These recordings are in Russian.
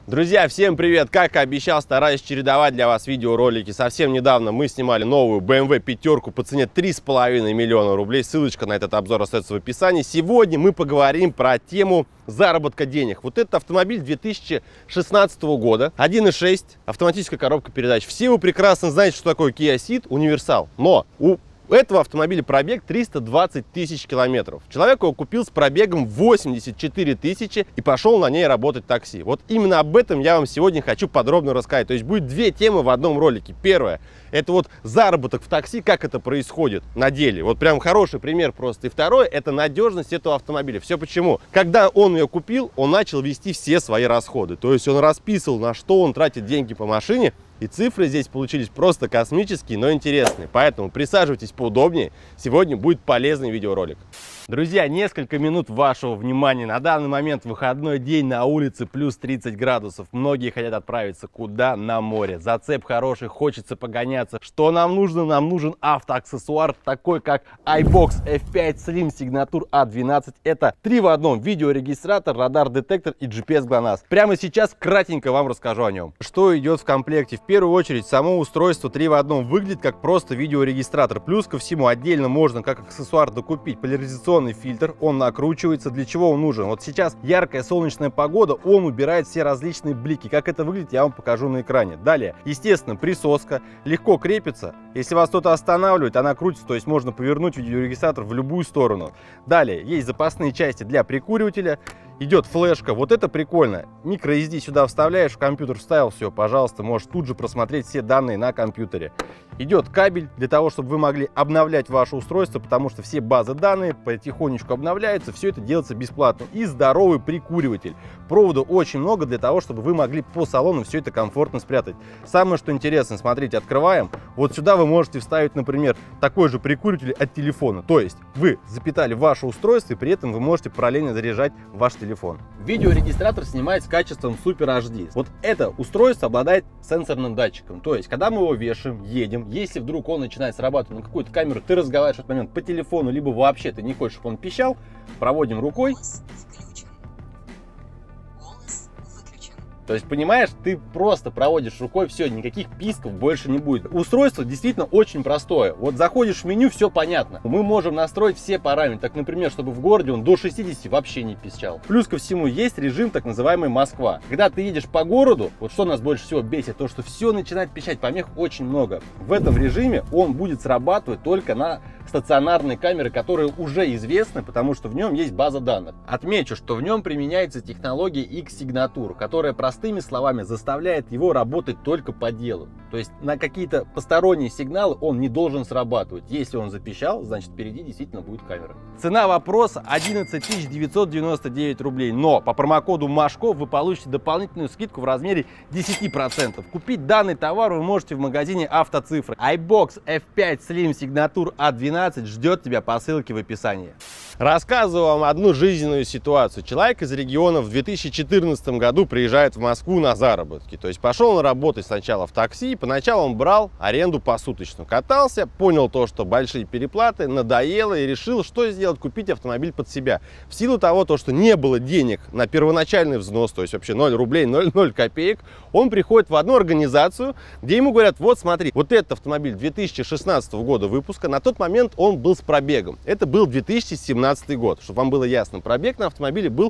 Друзья, всем привет! Как и обещал, стараюсь чередовать для вас видеоролики. Совсем недавно мы снимали новую BMW пятерку по цене 3,5 миллиона рублей. Ссылочка на этот обзор остается в описании. Сегодня мы поговорим про тему заработка денег. Вот этот автомобиль 2016 года, 1.6, автоматическая коробка передач. Все вы прекрасно знаете, что такое Kia Ceed, универсал. Но у этого автомобиля пробег 320 тысяч километров. Человек его купил с пробегом 84 тысячи и пошел на ней работать такси. Вот именно об этом я вам сегодня хочу подробно рассказать. То есть будет две темы в одном ролике. Первое — это вот заработок в такси, как это происходит на деле. Вот прям хороший пример просто. И второе — это надежность этого автомобиля. Все почему? Когда он ее купил, он начал вести все свои расходы. То есть он расписывал, на что он тратит деньги по машине. И цифры здесь получились просто космические, но интересные. Поэтому присаживайтесь поудобнее. Сегодня будет полезный видеоролик. Друзья, несколько минут вашего внимания. На данный момент выходной день, на улице плюс 30 градусов. Многие хотят отправиться куда? На море. Зацеп хороший, хочется погоняться. Что нам нужно? Нам нужен автоаксессуар, такой как iBox F5 Slim Signature A12. Это 3 в одном: видеорегистратор, радар-детектор и GPS GLONASS. Прямо сейчас кратенько вам расскажу о нем. Что идет в комплекте? В первую очередь, само устройство 3 в одном выглядит как просто видеорегистратор. Плюс ко всему отдельно можно как аксессуар докупить поляризационный фильтр. Он накручивается. Для чего он нужен? Вот сейчас яркая солнечная погода, он убирает все различные блики. Как это выглядит, я вам покажу на экране. Далее, естественно, присоска. Легко крепится. Если вас кто-то останавливает, она крутится, то есть можно повернуть видеорегистратор в любую сторону. Далее, есть запасные части для прикуривателя. Идет флешка, вот это прикольно. Micro SD сюда вставляешь, в компьютер вставил, все, пожалуйста, можешь тут же просмотреть все данные на компьютере. Идет кабель для того, чтобы вы могли обновлять ваше устройство, потому что все базы данных потихонечку обновляются, все это делается бесплатно. И здоровый прикуриватель. Провода очень много для того, чтобы вы могли по салону все это комфортно спрятать. Самое, что интересно, смотрите, открываем. Вот сюда вы можете вставить, например, такой же прикуриватель от телефона. То есть вы запитали ваше устройство, и при этом вы можете параллельно заряжать ваш телефон. Видеорегистратор снимает с качеством Super HD. Вот это устройство обладает сенсорным датчиком. То есть, когда мы его вешаем, едем, если вдруг он начинает срабатывать на какую-то камеру, ты разговариваешь в этот момент по телефону, либо вообще ты не хочешь, чтобы он пищал, проводим рукой. То есть, понимаешь, ты просто проводишь рукой, все, никаких писков больше не будет. Устройство действительно очень простое. Вот заходишь в меню, все понятно. Мы можем настроить все параметры. Так, например, чтобы в городе он до 60 вообще не пищал. Плюс ко всему есть режим так называемый Москва. Когда ты едешь по городу, вот что нас больше всего бесит, то что все начинает пищать, помех очень много. В этом режиме он будет срабатывать только на стационарные камеры, которые уже известны, потому что в нем есть база данных. Отмечу, что в нем применяется технология X-Signature, которая, простыми словами, заставляет его работать только по делу. То есть на какие-то посторонние сигналы он не должен срабатывать. Если он запищал, значит впереди действительно будет камера. Цена вопроса 11 999 рублей, но по промокоду МАШКО вы получите дополнительную скидку в размере 10%. Купить данный товар вы можете в магазине Автоцифры. iBox F5 Slim Signature A12 ждет тебя по ссылке в описании. Рассказываю вам одну жизненную ситуацию. Человек из региона в 2014 году приезжает в Москву на заработки. То есть пошел на работу сначала в такси. Поначалу он брал аренду посуточную. Катался, понял то, что большие переплаты, надоело и решил, что сделать: купить автомобиль под себя. В силу того, что не было денег на первоначальный взнос, то есть вообще 0 рублей, 0 копеек, он приходит в одну организацию, где ему говорят: вот смотри, вот этот автомобиль 2016 года выпуска, на тот момент он был с пробегом. Это был 2017 год, чтобы вам было ясно. Пробег на автомобиле был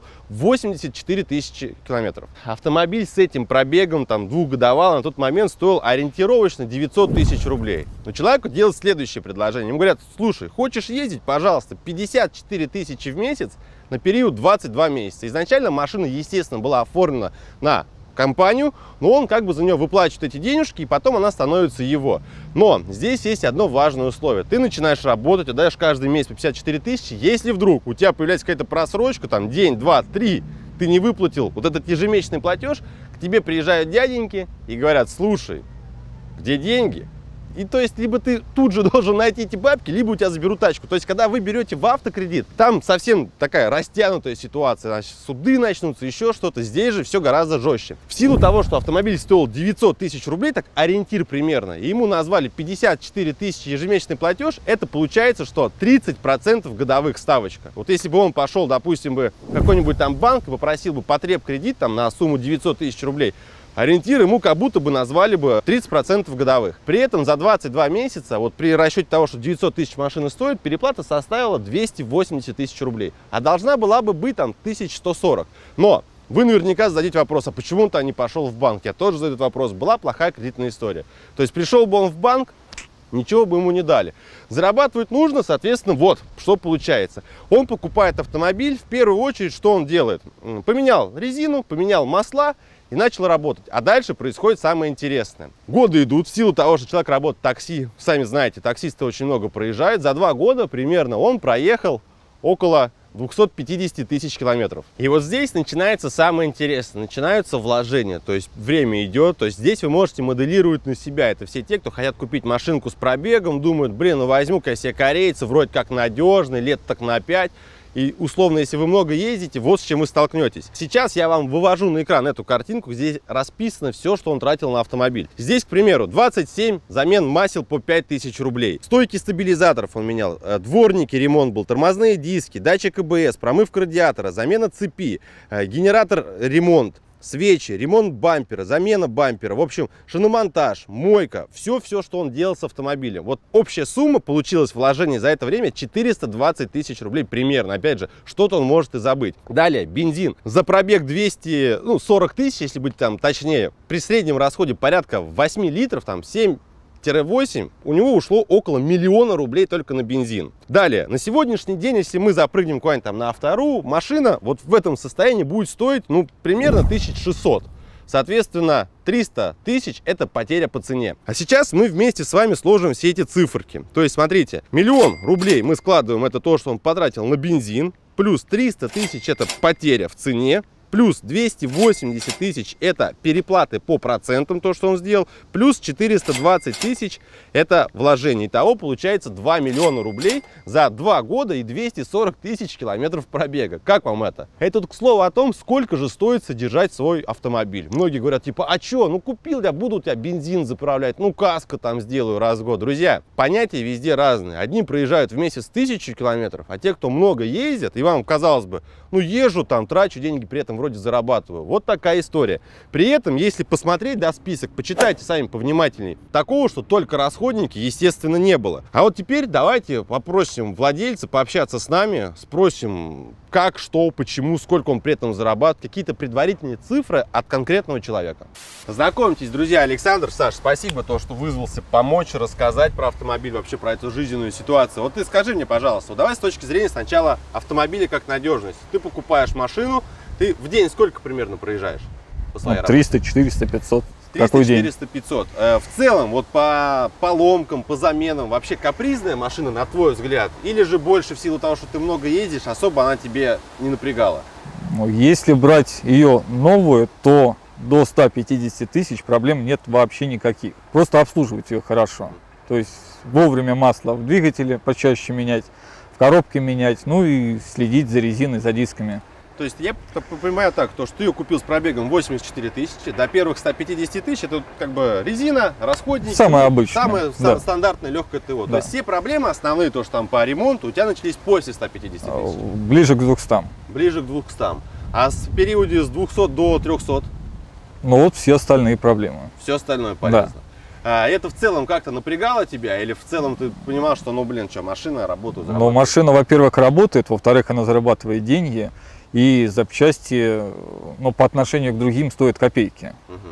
84 тысячи километров. Автомобиль с этим пробегом, там, двухгодовалый, на тот момент стоил ориентировочно 900 тысяч рублей. Но человеку делают следующее предложение. Ему говорят: слушай, хочешь ездить, пожалуйста, 54 тысячи в месяц на период 22 месяца. Изначально машина, естественно, была оформлена на компанию, но он как бы за нее выплачивает эти денежки, и потом она становится его. Но здесь есть одно важное условие. Ты начинаешь работать, отдаешь каждый месяц по 54 тысячи. Если вдруг у тебя появляется какая-то просрочка, там день, два, три, ты не выплатил вот этот ежемесячный платеж, к тебе приезжают дяденьки и говорят: слушай, где деньги? И то есть, либо ты тут же должен найти эти бабки, либо у тебя заберут тачку. То есть, когда вы берете в автокредит, там совсем такая растянутая ситуация. Значит, суды начнутся, еще что-то. Здесь же все гораздо жестче. В силу того, что автомобиль стоил 900 тысяч рублей, так ориентир примерно, и ему назвали 54 тысячи ежемесячный платеж, это получается, что 30% годовых ставочка. Вот если бы он пошел, допустим, бы в какой-нибудь там банк и попросил бы потреб-кредит там на сумму 900 тысяч рублей, ориентир ему как будто бы назвали бы 30% годовых. При этом за 22 месяца, вот при расчете того, что 900 тысяч машины стоит, переплата составила 280 тысяч рублей. А должна была бы быть там 1140. Но вы наверняка зададите вопрос, а почему он-то не пошел в банк? Я тоже задаю этот вопрос. Была плохая кредитная история. То есть пришел бы он в банк, ничего бы ему не дали. Зарабатывать нужно, соответственно, вот что получается. Он покупает автомобиль, в первую очередь, что он делает? Поменял резину, поменял масла и начал работать. А дальше происходит самое интересное. Годы идут, в силу того, что человек работает в такси, сами знаете, таксисты очень много проезжают. За 2 года примерно он проехал около 250 тысяч километров. И вот здесь начинается самое интересное. Начинаются вложения, то есть время идет. То есть здесь вы можете моделировать на себя. Это все те, кто хотят купить машинку с пробегом, думают, блин, ну возьму-ка я себе корейца, вроде как надежный, лет так на 5. И условно, если вы много ездите, вот с чем вы столкнетесь. Сейчас я вам вывожу на экран эту картинку, здесь расписано все, что он тратил на автомобиль. Здесь, к примеру, 27 замен масел по 5000 рублей. Стойки стабилизаторов он менял, дворники, ремонт был, тормозные диски, датчик АБС, промывка радиатора, замена цепи, генератор, ремонт. Свечи, ремонт бампера, замена бампера, в общем, шиномонтаж, мойка, все, что он делал с автомобилем. Вот общая сумма получилась вложение за это время 420 тысяч рублей примерно. Опять же, что-то он может и забыть. Далее, бензин. За пробег 240 тысяч, если быть там точнее, при среднем расходе порядка 8 литров, там 7-8, у него ушло около 1 000 000 рублей только на бензин. Далее, на сегодняшний день, если мы запрыгнем куда-нибудь там на Автору, машина вот в этом состоянии будет стоить, ну, примерно 1600. Соответственно, 300 тысяч – это потеря по цене. А сейчас мы вместе с вами сложим все эти циферки. То есть, смотрите, 1 000 000 рублей мы складываем, это то, что он потратил на бензин, плюс 300 тысяч – это потеря в цене, плюс 280 тысяч – это переплаты по процентам, то, что он сделал, плюс 420 тысяч – это вложение. Итого получается 2 миллиона рублей за 2 года и 240 тысяч километров пробега. Как вам это? Это тут к слову о том, сколько же стоит содержать свой автомобиль. Многие говорят, типа, а что, ну купил я, буду у тебя бензин заправлять, ну каско там сделаю раз в год. Друзья, понятия везде разные. Одни проезжают в месяц 1000 километров, а те, кто много ездят, и вам казалось бы, ну езжу там, трачу деньги, при этом вроде зарабатываю. Вот такая история. При этом, если посмотреть, да, список, почитайте сами повнимательней. Такого, что только расходники, естественно, не было. А вот теперь давайте попросим владельца пообщаться с нами, спросим, как, что, почему, сколько он при этом зарабатывает, какие-то предварительные цифры от конкретного человека. Знакомьтесь, друзья, Александр. Саш, спасибо, то, что вызвался помочь, рассказать про автомобиль, вообще про эту жизненную ситуацию. Вот ты скажи мне, пожалуйста, вот давай с точки зрения сначала автомобиля как надежность. Ты покупаешь машину, ты в день сколько примерно проезжаешь по своей работе? 300, 400, 500. 300, 400, 500. В целом, вот по поломкам, по заменам, вообще капризная машина, на твой взгляд? Или же больше в силу того, что ты много ездишь, особо она тебе не напрягала? Ну, если брать ее новую, то до 150 тысяч проблем нет вообще никаких. Просто обслуживать ее хорошо. То есть вовремя масло в двигателе почаще менять, в коробке менять, ну и следить за резиной, за дисками. То есть я понимаю так, то, что ты ее купил с пробегом 84 тысячи, до первых 150 тысяч это как бы резина, расходники. Самое обычное. Самое да. Стандартное легкое ТО. Да. То есть все проблемы основные, то, что там по ремонту, у тебя начались после 150 тысяч. Ближе к 200. Ближе к 200. А в периоде с 200 до 300? Ну вот все остальные проблемы. Все остальное полезно. Да. А это в целом как-то напрягало тебя? Или в целом ты понимал, что, ну блин, что, машина работает? Но машина, во-первых, работает, во-вторых, она зарабатывает деньги. И запчасти, ну, по отношению к другим стоят копейки.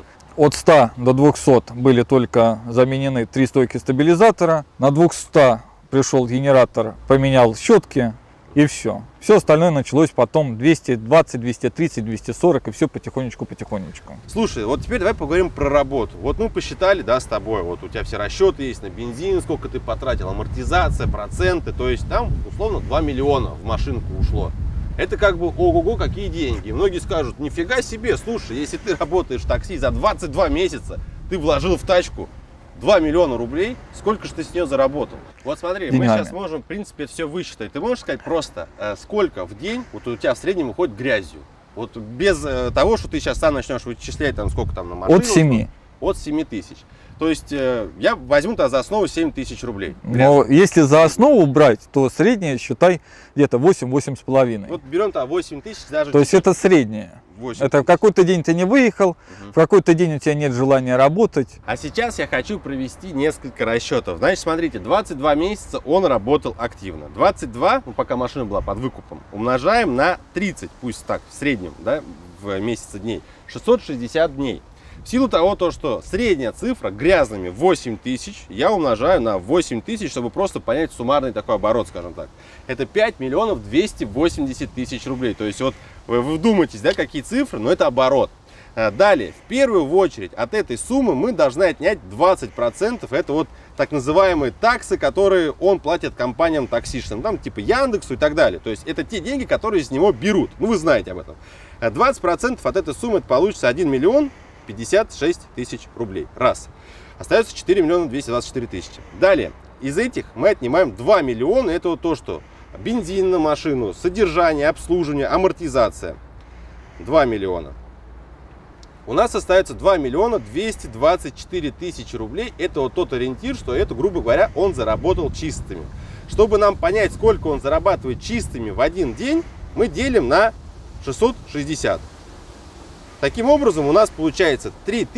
От 100 до 200 были только заменены 3 стойки стабилизатора. На 200 пришел генератор, поменял щетки и все. Все остальное началось потом 220, 230, 240 и все потихонечку. Слушай, вот теперь давай поговорим про работу. Вот мы посчитали, да, с тобой, вот у тебя все расчеты есть на бензин, сколько ты потратил, амортизация, проценты. То есть там условно 2 миллиона в машинку ушло. Это как бы ого-го, какие деньги. Многие скажут, нифига себе, слушай, если ты работаешь в такси за 22 месяца, ты вложил в тачку 2 миллиона рублей, сколько же ты с нее заработал? Вот смотри, мы сейчас можем, в принципе, все высчитать. Ты можешь сказать просто, сколько в день вот у тебя в среднем уходит грязью? Вот без того, что ты сейчас сам начнешь вычислять, там, сколько там на машину. От 7. От 7 тысяч. То есть я возьму тогда за основу 7 тысяч рублей. Но если за основу брать, то среднее, считай, где-то 8-8,5. Вот берем тогда 8 тысяч даже. То есть это среднее. 8 это в какой-то день ты не выехал, в какой-то день у тебя нет желания работать. А сейчас я хочу провести несколько расчетов. Значит, смотрите, 22 месяца он работал активно. 22, ну, пока машина была под выкупом, умножаем на 30, пусть так, в среднем, да, в месяце дней. 660 дней. В силу того, что средняя цифра грязными 8 тысяч, я умножаю на 8 тысяч, чтобы просто понять суммарный такой оборот, скажем так. Это 5 миллионов 280 тысяч рублей. То есть вот вы вдумайтесь, да, какие цифры, но это оборот. Далее, в первую очередь от этой суммы мы должны отнять 20%. Это вот так называемые таксы, которые он платит компаниям таксистам, там типа Яндексу и так далее. То есть это те деньги, которые из него берут. Ну вы знаете об этом. 20% от этой суммы это получится 1 миллион 56 тысяч рублей. Раз. Остается 4 миллиона 224 тысячи. Далее, из этих мы отнимаем 2 миллиона. Это вот то, что бензин на машину, содержание, обслуживание, амортизация. 2 миллиона. У нас остается 2 миллиона 224 тысячи рублей. Это вот тот ориентир, что это, грубо говоря, он заработал чистыми. Чтобы нам понять, сколько он зарабатывает чистыми в один день, мы делим на 660. Таким образом, у нас получается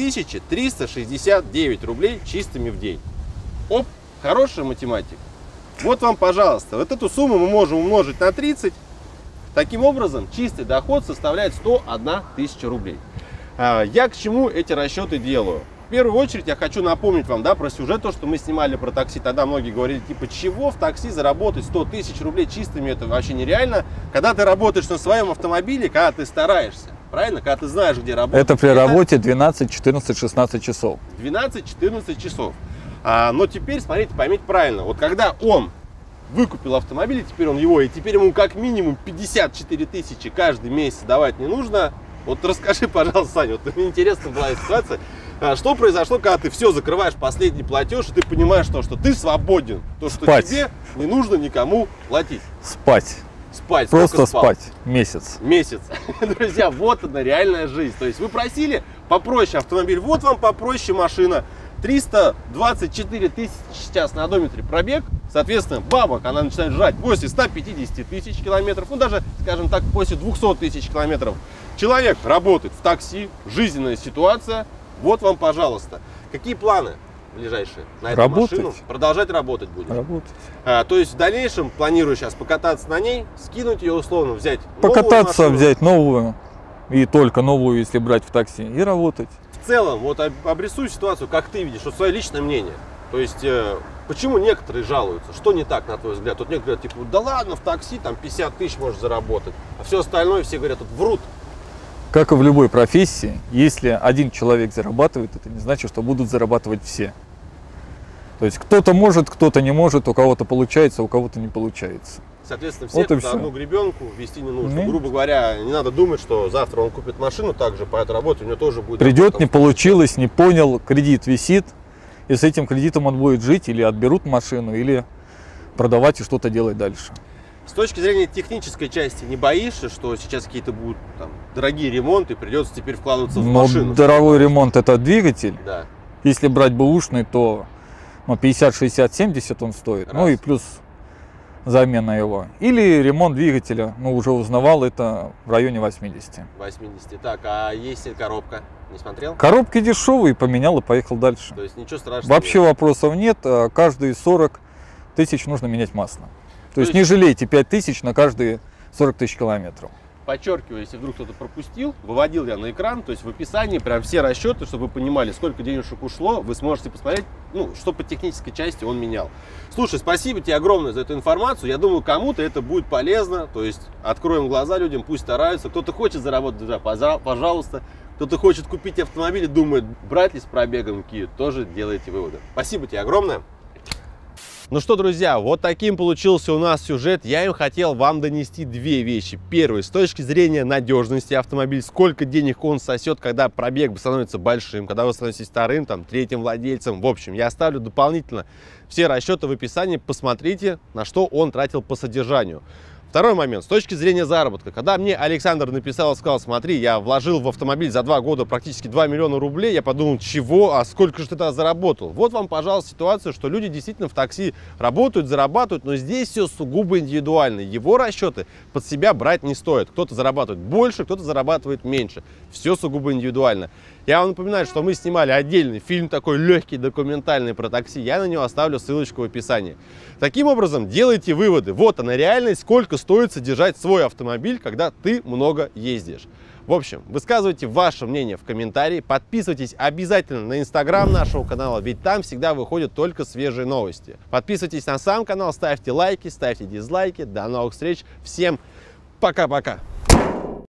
3369 рублей чистыми в день. Оп, хорошая математика. Вот вам, пожалуйста, вот эту сумму мы можем умножить на 30. Таким образом, чистый доход составляет 101 тысяча рублей. Я к чему эти расчеты делаю? В первую очередь я хочу напомнить вам, да, про сюжет, то, что мы снимали про такси. Тогда многие говорили, типа, чего в такси заработать 100 тысяч рублей чистыми, это вообще нереально. Когда ты работаешь на своем автомобиле, когда ты стараешься, правильно? Когда ты знаешь, где работать. Это при работе 12, 14, 16 часов. 12-14 часов. Но теперь, смотрите, поймите правильно. Вот когда он выкупил автомобиль, теперь он его, и теперь ему как минимум 54 тысячи каждый месяц давать не нужно. Вот расскажи, пожалуйста, Саня, вот мне интересна была ситуация. Что произошло, когда ты все закрываешь, последний платеж, и ты понимаешь, что ты свободен, то, что спать. Тебе не нужно никому платить? Спать. Спать. Просто спать. Месяц. Месяц. Друзья, вот она реальная жизнь. То есть вы просили попроще автомобиль, вот вам попроще машина. 324 тысячи сейчас на одометре пробег. Соответственно, бабок она начинает жрать после 150 тысяч километров. Ну, даже, скажем так, после 200 тысяч километров. Человек работает в такси, жизненная ситуация. Вот вам, пожалуйста. Какие планы ближайшие на эту машину? Продолжать работать будем. Работать. То есть в дальнейшем планирую сейчас покататься на ней, скинуть ее условно, взять покататься, новую машину. взять новую. И только новую, если брать в такси. И работать. В целом, вот обрисуй ситуацию, как ты видишь, вот свое личное мнение. То есть, почему некоторые жалуются? Что не так, на твой взгляд? Тут некоторые говорят, типа, да ладно, в такси там 50 тысяч можешь заработать. А все остальное, все говорят, тут врут. Как и в любой профессии, если один человек зарабатывает, это не значит, что будут зарабатывать все. То есть кто-то может, кто-то не может, у кого-то получается, у кого-то не получается. Соответственно, всех вот на одну гребенку вести не нужно. Нет. Грубо говоря, не надо думать, что завтра он купит машину также по этой работе, у него тоже будет... Придет, не получилось, не понял, кредит висит, и с этим кредитом он будет жить, или отберут машину, или продавать и что-то делать дальше. С точки зрения технической части, не боишься, что сейчас какие-то будут там дорогие ремонты, придется теперь вкладываться в машину? Дорогой ремонт — это двигатель. Да. Если брать бэушный, то 50, 60, 70 он стоит. Ну и плюс замена его. Или ремонт двигателя, уже узнавал, это в районе 80. 80. Так, а есть коробка? Не смотрел? Коробки дешевые, поменял и поехал дальше. То есть ничего страшного? Вообще нет. Вопросов нет. Каждые 40 тысяч нужно менять масло. То есть не жалейте 5 тысяч на каждые 40 тысяч километров. Подчеркиваю, если вдруг кто-то пропустил, выводил я на экран, то есть в описании прям все расчеты, чтобы вы понимали, сколько денежек ушло, вы сможете посмотреть, что по технической части он менял. Слушай, спасибо тебе огромное за эту информацию, я думаю, кому-то это будет полезно, то есть откроем глаза людям, пусть стараются, кто-то хочет заработать, да, пожалуйста, кто-то хочет купить автомобиль и думает, брать ли с пробегом Kia, тоже делайте выводы. Спасибо тебе огромное. Ну что, друзья, вот таким получился у нас сюжет. Я им хотел вам донести две вещи. Первый, с точки зрения надежности автомобиля, сколько денег он сосет, когда пробег становится большим, когда вы становитесь вторым, там, третьим владельцем. В общем, я оставлю дополнительно все расчеты в описании. Посмотрите, на что он тратил по содержанию. Второй момент, с точки зрения заработка. Когда мне Александр написал и сказал: смотри, я вложил в автомобиль за 2 года практически 2 миллиона рублей, я подумал: чего? А сколько же ты тогда заработал? Вот вам, пожалуйста, ситуация, что люди действительно в такси работают, зарабатывают, но здесь все сугубо индивидуально. Его расчеты под себя брать не стоит. Кто-то зарабатывает больше, кто-то зарабатывает меньше. Все сугубо индивидуально. Я вам напоминаю, что мы снимали отдельный фильм, такой легкий, документальный про такси. Я на него оставлю ссылочку в описании. Таким образом, делайте выводы. Вот она реальность, сколько стоит содержать свой автомобиль, когда ты много ездишь. В общем, высказывайте ваше мнение в комментарии. Подписывайтесь обязательно на инстаграм нашего канала, ведь там всегда выходят только свежие новости. Подписывайтесь на сам канал, ставьте лайки, ставьте дизлайки. До новых встреч. Всем пока-пока.